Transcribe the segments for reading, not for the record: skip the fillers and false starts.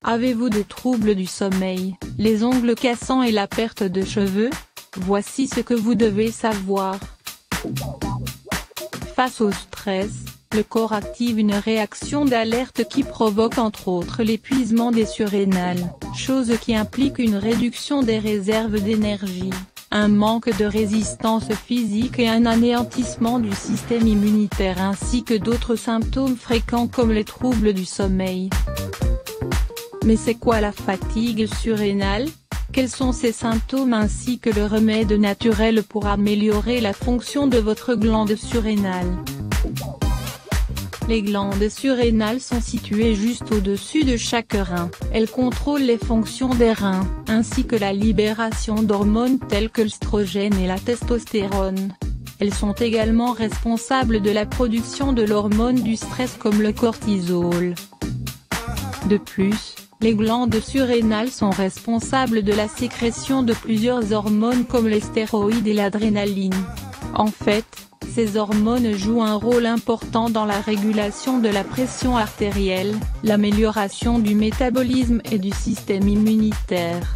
Avez-vous des troubles du sommeil, les ongles cassants et la perte de cheveux? Voici ce que vous devez savoir. Face au stress, le corps active une réaction d'alerte qui provoque entre autres l'épuisement des surrénales, chose qui implique une réduction des réserves d'énergie, un manque de résistance physique et un anéantissement du système immunitaire ainsi que d'autres symptômes fréquents comme les troubles du sommeil. Mais c'est quoi la fatigue surrénale? Quels sont ces symptômes ainsi que le remède naturel pour améliorer la fonction de votre glande surrénale? Les glandes surrénales sont situées juste au-dessus de chaque rein. Elles contrôlent les fonctions des reins, ainsi que la libération d'hormones telles que l'œstrogène et la testostérone. Elles sont également responsables de la production de l'hormone du stress comme le cortisol. De plus, les glandes surrénales sont responsables de la sécrétion de plusieurs hormones comme les stéroïdes et l'adrénaline. En fait, ces hormones jouent un rôle important dans la régulation de la pression artérielle, l'amélioration du métabolisme et du système immunitaire.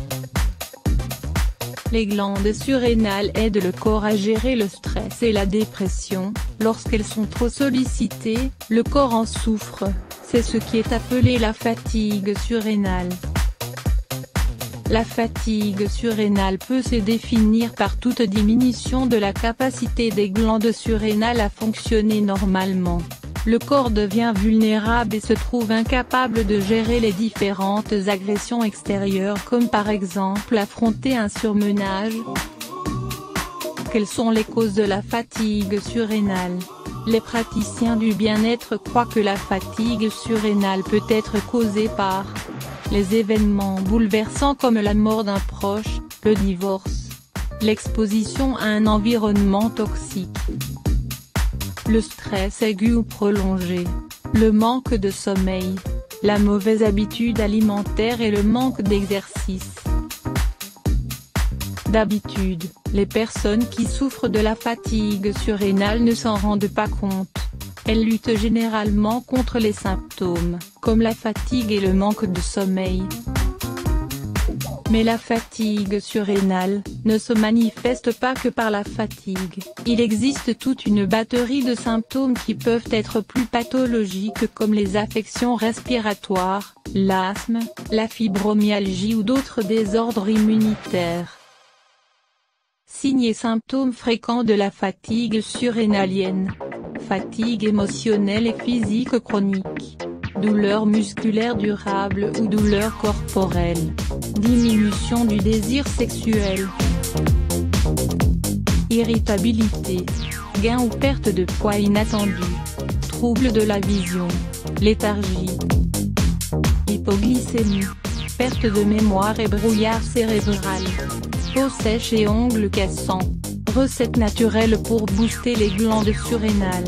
Les glandes surrénales aident le corps à gérer le stress et la dépression. Lorsqu'elles sont trop sollicitées, le corps en souffre. C'est ce qui est appelé la fatigue surrénale. La fatigue surrénale peut se définir par toute diminution de la capacité des glandes surrénales à fonctionner normalement. Le corps devient vulnérable et se trouve incapable de gérer les différentes agressions extérieures comme par exemple affronter un surmenage. Quelles sont les causes de la fatigue surrénale? Les praticiens du bien-être croient que la fatigue surrénale peut être causée par les événements bouleversants comme la mort d'un proche, le divorce, l'exposition à un environnement toxique, le stress aigu ou prolongé, le manque de sommeil, la mauvaise habitude alimentaire et le manque d'exercice. D'habitude, les personnes qui souffrent de la fatigue surrénale ne s'en rendent pas compte. Elles luttent généralement contre les symptômes, comme la fatigue et le manque de sommeil. Mais la fatigue surrénale ne se manifeste pas que par la fatigue. Il existe toute une batterie de symptômes qui peuvent être plus pathologiques comme les affections respiratoires, l'asthme, la fibromyalgie ou d'autres désordres immunitaires. Signes et symptômes fréquents de la fatigue surrénalienne. Fatigue émotionnelle et physique chronique. Douleurs musculaires durables ou douleurs corporelles. Diminution du désir sexuel. Irritabilité. Gain ou perte de poids inattendu. Troubles de la vision. Léthargie. Hypoglycémie. Perte de mémoire et brouillard cérébral. Peau sèche et ongles cassants. Recette naturelle pour booster les glandes surrénales.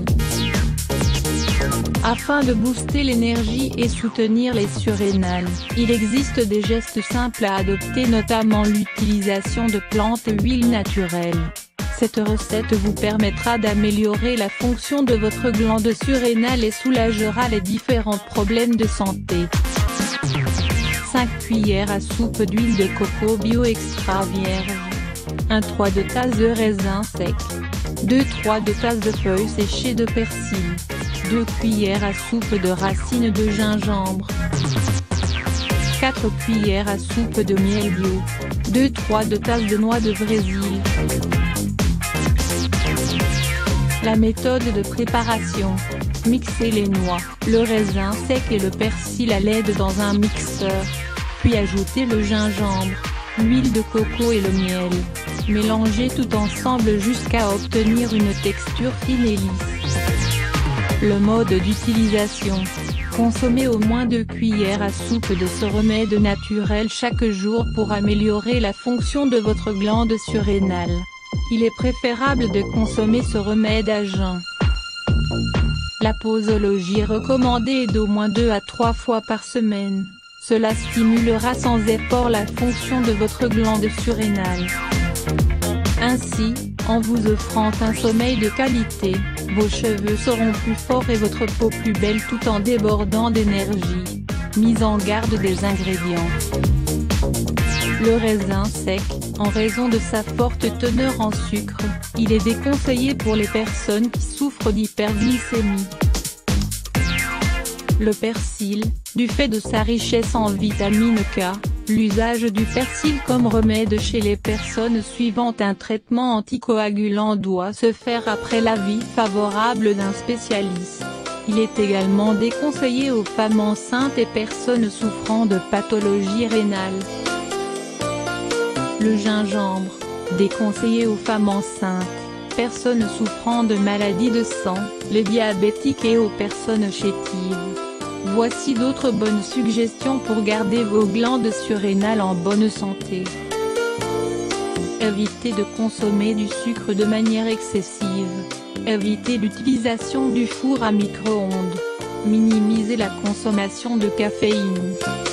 Afin de booster l'énergie et soutenir les surrénales, il existe des gestes simples à adopter, notamment l'utilisation de plantes et huiles naturelles. Cette recette vous permettra d'améliorer la fonction de votre glande surrénale et soulagera les différents problèmes de santé. 5 cuillères à soupe d'huile de coco bio extra vierge. 1/3 de tasse de raisin sec. 2/3 de tasse de feuilles séchées de persil. 2 cuillères à soupe de racines de gingembre. 4 cuillères à soupe de miel bio. 2/3 de tasse de noix de Brésil. La méthode de préparation. Mixez les noix, le raisin sec et le persil à l'aide dans un mixeur. Puis ajoutez le gingembre, l'huile de coco et le miel. Mélangez tout ensemble jusqu'à obtenir une texture fine et lisse. Le mode d'utilisation. Consommez au moins 2 cuillères à soupe de ce remède naturel chaque jour pour améliorer la fonction de votre glande surrénale. Il est préférable de consommer ce remède à jeun. La posologie recommandée est d'au moins 2 à 3 fois par semaine. Cela stimulera sans effort la fonction de votre glande surrénale. Ainsi, en vous offrant un sommeil de qualité, vos cheveux seront plus forts et votre peau plus belle tout en débordant d'énergie. Mise en garde des ingrédients. Le raisin sec, en raison de sa forte teneur en sucre, il est déconseillé pour les personnes qui souffrent d'hyperglycémie. Le persil, du fait de sa richesse en vitamine K, l'usage du persil comme remède chez les personnes suivant un traitement anticoagulant doit se faire après l'avis favorable d'un spécialiste. Il est également déconseillé aux femmes enceintes et personnes souffrant de pathologies rénales. Le gingembre, déconseillé aux femmes enceintes, personnes souffrant de maladies de sang, les diabétiques et aux personnes chétives. Voici d'autres bonnes suggestions pour garder vos glandes surrénales en bonne santé. Évitez de consommer du sucre de manière excessive. Évitez l'utilisation du four à micro-ondes. Minimisez la consommation de caféine.